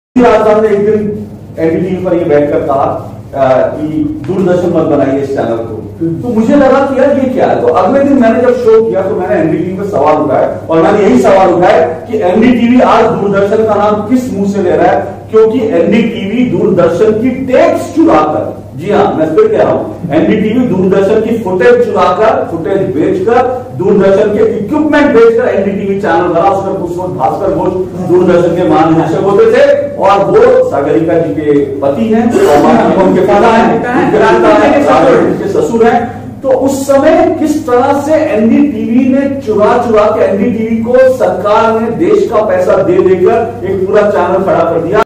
राजस्थान ने एक दिन एनडीटीवी पर ये बैठकर कहा कि दूरदर्शन मत बनाइए इस चैनल को। तो मुझे लगा कि यार ये क्या है। तो अगले दिन मैंने जब शो किया तो मैंने एनडीटीवी पे सवाल उठाया और मैंने यही सवाल उठाया कि एनडीटीवी आज दूरदर्शन का नाम किस मुंह से ले रहा है, क्योंकि एनडीटीवी दूरदर्शन की टेप्स चुराकर, जी हाँ मैं फिर कह रहा हूं, एनडीटीवी दूरदर्शन की फुटेज चुराकर, फुटेज बेचकर, दूरदर्शन के इक्विपमेंट बेचकर एनडीटीवी चैनल बना। उसमें उस वक्त भास्कर घोष दूरदर्शन के महानिदेशक होते थे और वो सागरिका जी के पति हैं और उनके पिता हैं, के ससुर हैं। तो उस समय किस तरह से एनडीटीवी ने चुरा के एनडीटीवी को सरकार ने देश का पैसा दे देकर एक पूरा चैनल खड़ा कर दिया।